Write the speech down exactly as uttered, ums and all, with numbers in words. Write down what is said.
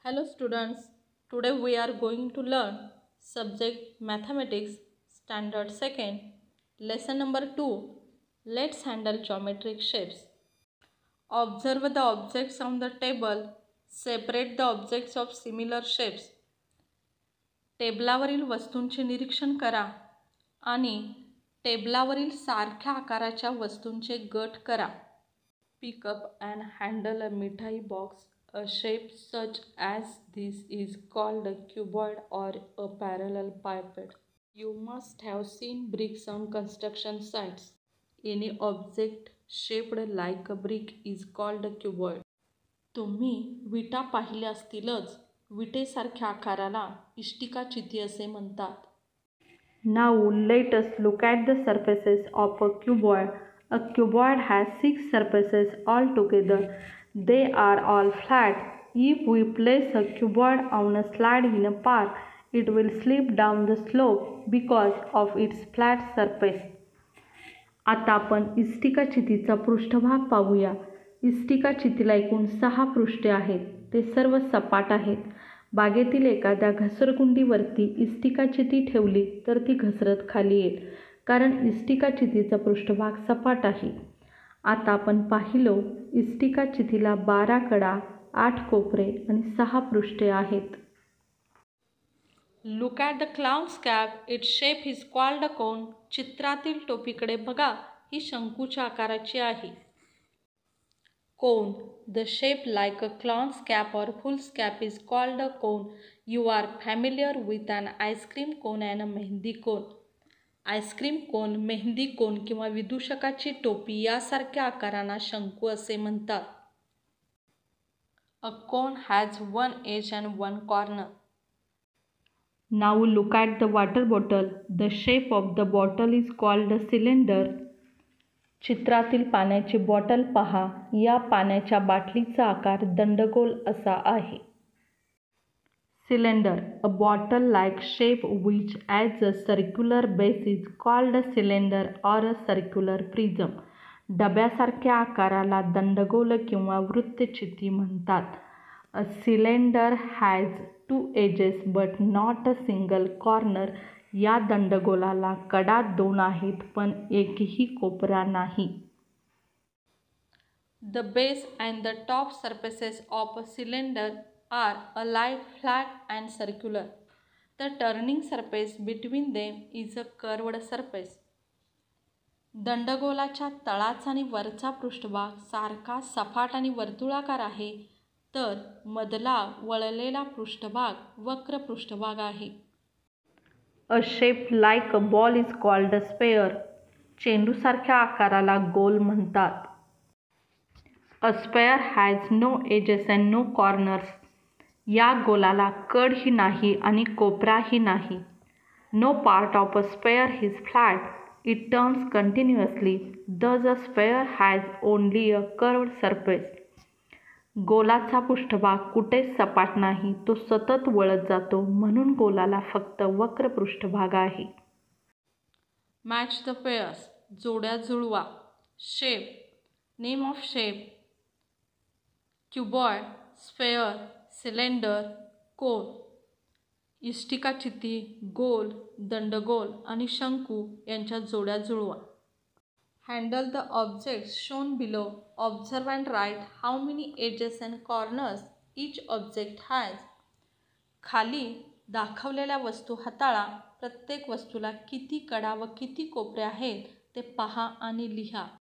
Hello students, today we are going to learn subject mathematics standard second lesson number two. Let's handle geometric shapes. Observe the objects on the table. Separate the objects of similar shapes. टेबलावरील वस्तूंचे निरीक्षण करा आणि टेबलावरील सारख्या आकाराच्या वस्तूंचे गट करा. Pick up and handle a mithai box. A shape such as this is called a cuboid or a parallel pipette. You must have seen bricks on construction sites. Any object shaped like a brick is called a cuboid. तुम्ही विटा पाहिल्या असतीलच. विटेसारख्या आकाराला इष्टिकाचिती असे म्हणतात. Now let us look at the surfaces of a cuboid. A cuboid has six surfaces altogether. They are all flat. If we place a cuboid on a slide in a park, it will slip down the slope because of its flat surface. आता आपण इष्टिकाचितीचा पृष्ठभाग पाहूया. इष्टिकाचितीला एकूण सहा पृष्ठे आहेत. ते सर्व सपाट आहेत. बागेतील एखाद्या घसरगुंडीवरती इष्टिकाचिती ठेवली तर ती घसरत खाली येईल, कारण इष्टिकाचितीचा पृष्ठभाग सपाट आहे. आता आपण पाहिलो, इष्टिकाचितीला बारा कडा, आठ कोपरे आणि सहा पृष्ठे आहेत. Look at the clown's cap. It's shape is called a cone. चित्रातील टोपीकडे बघा. ही शंकूच्या आकाराची आहे. Cone. The shape like a clown's cap or fool's cap is called a cone. You are familiar with an ice cream cone and a mehndi cone. Ice cream cone, mehndi cone किंवा विदूषकाची टोपी यासारख्या आकारांना शंकू असे म्हणतात. A cone has one edge and one corner. Now look at the water bottle. The shape of the bottle is called a cylinder. चित्रातील पाण्याची बॉटल पहा. या पाण्याच्या बाटलीचा आकार दंडगोल असा आहे. Cylinder. A bottle-like shape which has a circular base is called a cylinder or a circular prism. डब्यासारख्या आकाराला दंडगोल किंवा वृत्तचिती म्हणतात. A cylinder has two edges but not a single corner. या दंडगोलाला कडा दोन आहेत पण एकही कोपरा नाही. The base and the top surfaces of a cylinder are alike, flat and circular. The turning surface between them is a curved surface. दंडगोलाच्या तळाचा आणि वरचा पृष्ठभाग सारखा सपाट आणि वर्तुळाकार आहे, तर मधला वळलेला पृष्ठभाग वक्र पृष्ठभाग आहे. A shape like a ball is called a sphere. चेंडूसारख्या आकाराला गोल म्हणतात. A sphere has no edges and no corners. या गोलाला कडही नाही आणि कोपराही नाही. No part of a sphere is flat. It turns continuously. Thus a sphere has only a curved surface. गोलाचा पृष्ठभाग कुठेच सपाट नाही, तो सतत वळत जातो, म्हणून गोलाला फक्त वक्र पृष्ठभाग आहे. Match the pairs. जोड्या जुळवा. Shape. Name of shape. Cuboid, sphere, cylinder, cone. इष्टिकाचिती, गोल, दंडगोल आणि शंकू यांच्या जोड्या जुळवा. Handle the objects shown below. Observe and write how many edges and corners each object has. खाली दाखवलेल्या वस्तू हाताळा. प्रत्येक वस्तूला किती कडा व किती कोपरे आहेत ते पहा आणि लिहा.